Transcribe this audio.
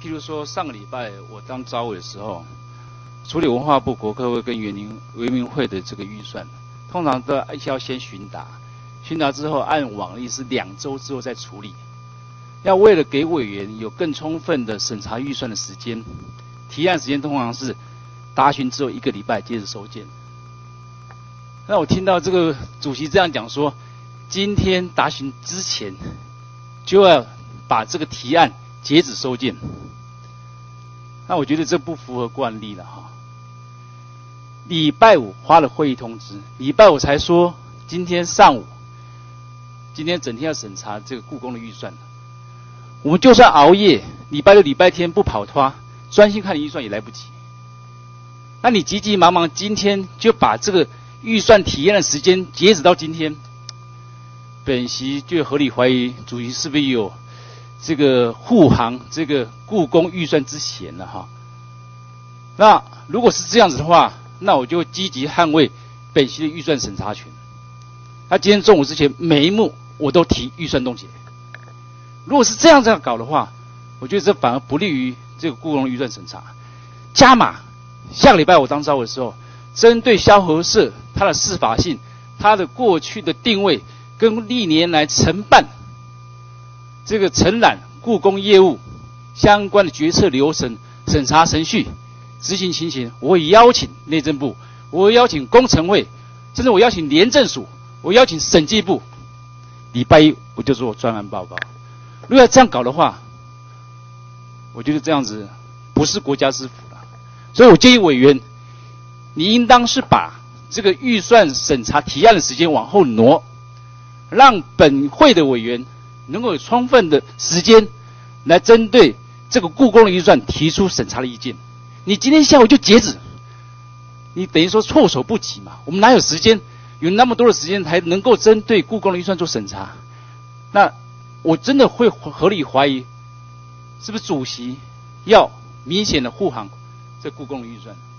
譬如说上个礼拜我当召委的时候，处理文化部国科会跟原民会的这个预算，通常都要先询答，询答之后按往例是2周之后再处理。要为了给委员有更充分的审查预算的时间，提案时间通常是答询之后1个礼拜接着收件。那我听到这个主席这样讲说，今天答询之前就要把这个提案截止收件，那我觉得这不符合惯例了哈。礼拜五发了会议通知，礼拜五才说今天上午，今天整天要审查这个故宫的预算。我们就算熬夜，礼拜六、礼拜天不跑脱，专心看预算也来不及。那你急急忙忙今天就把这个预算提案的时间截止到今天，本席就合理怀疑主席是不是有这个护航这个故宫预算之嫌了哈。那如果是这样子的话，那我就积极捍卫本席的预算审查权。那今天中午之前每一幕我都提预算冻结。如果是这样搞的话，我觉得这反而不利于这个故宫的预算审查。加码，下个礼拜我当召委的时候，针对萧和社它的适法性、它的过去的定位跟历年来承办这个承揽故宫业务相关的决策流程、审查程序、执行情形，我会邀请内政部，我会邀请工程会，甚至我邀请廉政署，我邀请审计部。礼拜一我就做专案报告。如果要这样搞的话，我觉得这样子不是国家之福了。所以我建议委员，你应当是把这个预算审查提案的时间往后挪，让本会的委员能够有充分的时间来针对这个故宫的预算提出审查的意见。你今天下午就截止，你等于说措手不及嘛。我们哪有时间，有那么多的时间才能够针对故宫的预算做审查？那我真的会合理怀疑，是不是主席要明显的护航这故宫的预算？